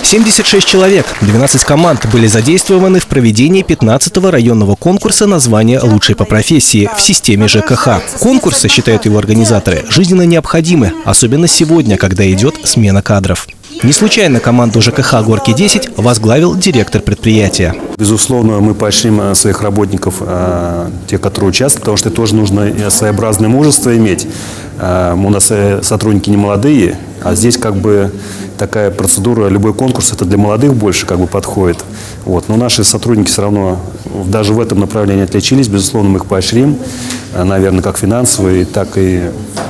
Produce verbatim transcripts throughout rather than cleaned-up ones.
семьдесят шесть человек, двенадцать команд были задействованы в проведении пятнадцатого районного конкурса на звание «Лучший по профессии» в системе ЖКХ. Конкурсы, считают его организаторы, жизненно необходимы, особенно сегодня, когда идет смена кадров. Не случайно команду ЖКХ «Горки-десять» возглавил директор предприятия. Безусловно, мы поощрим своих работников, тех, которые участвуют, потому что тоже нужно своеобразное мужество иметь. У нас сотрудники не молодые, а здесь как бы такая процедура, любой конкурс, это для молодых больше как бы подходит. Вот. Но наши сотрудники все равно даже в этом направлении отличились. Безусловно, мы их поощрим, наверное, как финансово, так и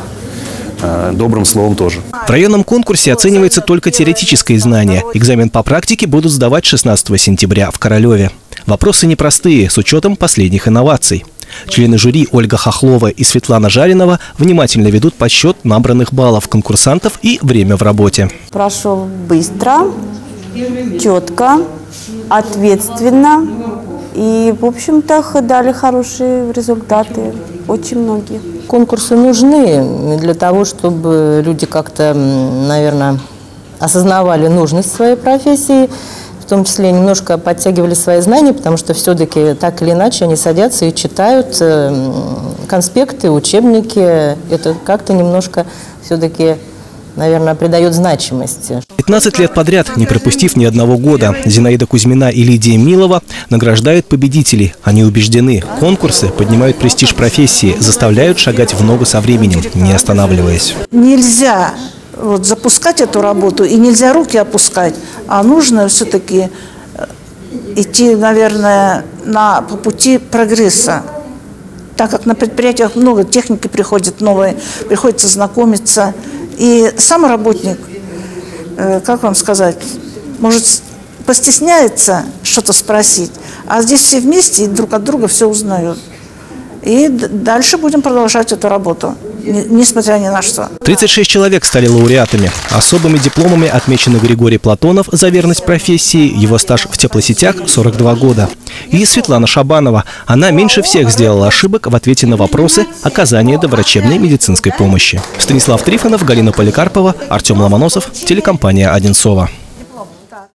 добрым словом тоже. В районном конкурсе оценивается только теоретическое знание. Экзамен по практике будут сдавать шестнадцатого сентября в Королеве. Вопросы непростые, с учетом последних инноваций. Члены жюри Ольга Хохлова и Светлана Жаринова внимательно ведут подсчет набранных баллов конкурсантов и время в работе. Прошел быстро, четко, ответственно. И, в общем-то, дали хорошие результаты, очень многие. Конкурсы нужны для того, чтобы люди как-то, наверное, осознавали нужность своей профессии, в том числе немножко подтягивали свои знания, потому что все-таки так или иначе они садятся и читают конспекты, учебники. Это как-то немножко все-таки, наверное, придает значимости. пятнадцать лет подряд, не пропустив ни одного года, Зинаида Кузьмина и Лидия Милова награждают победителей. Они убеждены, конкурсы поднимают престиж профессии, заставляют шагать в ногу со временем, не останавливаясь. Нельзя вот запускать эту работу и нельзя руки опускать, а нужно все-таки идти, наверное, на, по пути прогресса. Так как на предприятиях много техники приходит новой, приходится знакомиться. И сам работник, как вам сказать, может, постесняется что-то спросить, а здесь все вместе и друг от друга все узнают. И дальше будем продолжать эту работу, несмотря ни на что. тридцать шесть человек стали лауреатами. Особыми дипломами отмечены Григорий Платонов за верность профессии, его стаж в теплосетях – сорок два года. И Светлана Шабанова. Она меньше всех сделала ошибок в ответе на вопросы оказания доврачебной медицинской помощи. Станислав Трифонов, Галина Поликарпова, Артем Ломоносов, телекомпания «Одинцово».